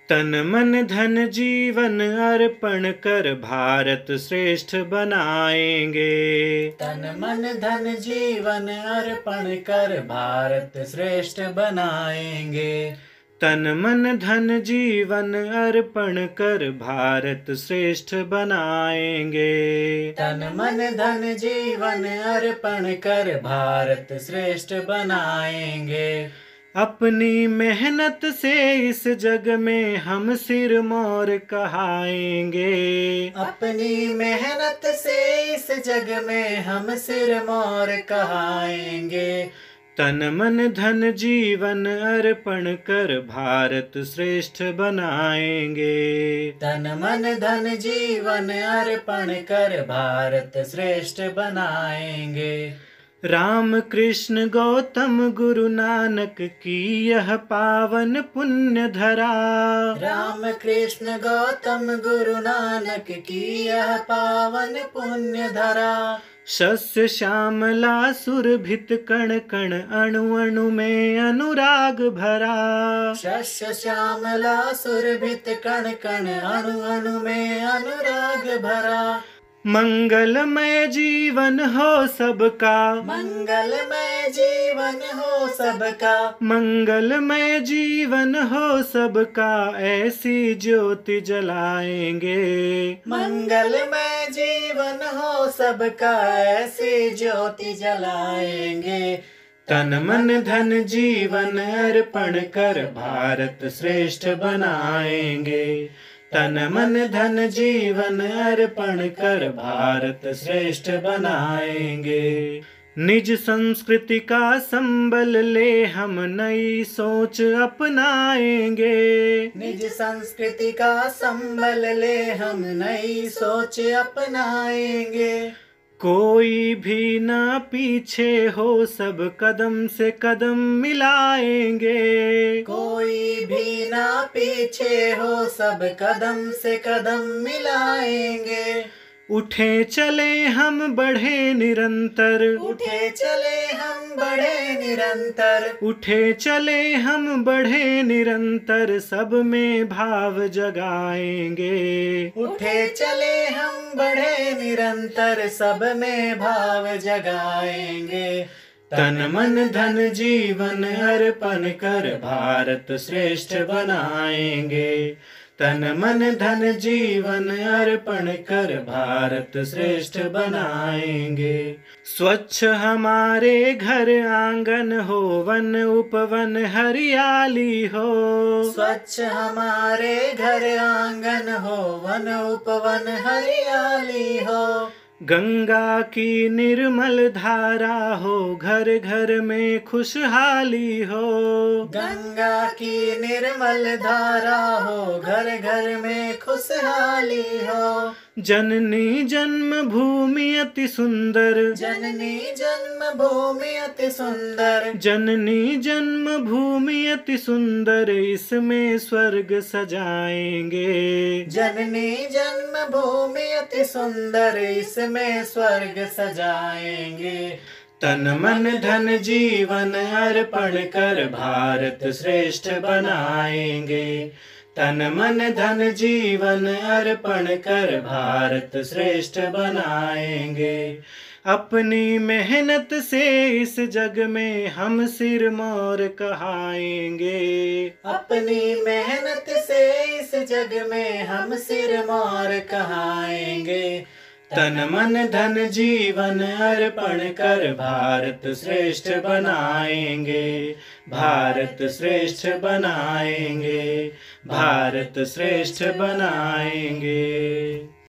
तन मन धन जीवन अर्पण कर भारत श्रेष्ठ बनाएंगे। तन मन धन जीवन अर्पण कर भारत श्रेष्ठ बनाएंगे। तन मन धन जीवन अर्पण कर भारत श्रेष्ठ बनाएंगे। तन मन धन जीवन अर्पण कर भारत श्रेष्ठ बनाएंगे। अपनी मेहनत से इस जग में हम सिर मोर कहाएंगे। अपनी मेहनत से इस जग में हम सिर मोर कहाएंगे। तन मन धन जीवन अर्पण कर भारत श्रेष्ठ बनाएंगे। तन मन धन जीवन अर्पण कर भारत श्रेष्ठ बनाएंगे। राम कृष्ण गौतम गुरु नानक की यह पावन पुण्य धरा। राम कृष्ण गौतम गुरु नानक की यह पावन पुण्य धरा। शस्य श्यामला सुरभित कण कण अणु अणु में अनुराग भरा। शस्य श्यामला सुरभित कण कण अणु अणु में अनुराग भरा। मंगलमय जीवन हो सबका। मंगलमय जीवन हो सबका। मंगलमय जीवन हो सबका ऐसी ज्योति जलाएंगे। मंगलमय जीवन हो सबका ऐसी ज्योति जलाएंगे। तन मन धन जीवन अर्पण कर भारत श्रेष्ठ बनाएंगे। तन मन धन जीवन अर्पण कर भारत श्रेष्ठ बनाएंगे। निज संस्कृति का संबल ले हम नई सोच अपनाएंगे। निज संस्कृति का संबल ले हम नई सोच अपनाएंगे। कोई भी ना पीछे हो सब कदम से कदम मिलाएंगे। कोई भी ना पीछे हो सब कदम से कदम मिलाएंगे। उठे चले हम बढ़े निरंतर। उठे चले हम बढ़े निरंतर। उठे चले हम बढ़े निरंतर सब में भाव जगाएंगे। उठे चले हम बढ़े निरंतर सब में भाव जगाएंगे। तन मन धन जीवन अर्पण कर भारत श्रेष्ठ बनाएंगे। तन मन धन जीवन अर्पण कर भारत श्रेष्ठ बनाएंगे। स्वच्छ हमारे घर आंगन हो वन उपवन हरियाली हो। स्वच्छ हमारे घर आंगन हो वन उपवन हरियाली हो। गंगा की निर्मल धारा हो घर घर में खुशहाली हो। गंगा की निर्मल धारा हो घर घर में खुशहाली हो। जननी जन्म भूमि अति सुंदर। जननी जन्म भूमि अति सुंदर। जननी जन्म भूमि अति सुंदर इसमें स्वर्ग सजाएंगे। जननी जन्म भूमि अति सुंदर इसमें स्वर्ग सजाएंगे। तन मन धन जीवन अर्पण कर भारत श्रेष्ठ बनाएंगे। तन मन धन जीवन अर्पण कर भारत श्रेष्ठ बनाएंगे। अपनी मेहनत से इस जग में हम सिर मोर कहाएंगे। अपनी मेहनत से इस जग में हम सिर मोर कहाएंगे। तन मन धन जीवन अर्पण कर भारत श्रेष्ठ बनाएंगे। भारत श्रेष्ठ बनाएंगे। भारत श्रेष्ठ बनाएंगे।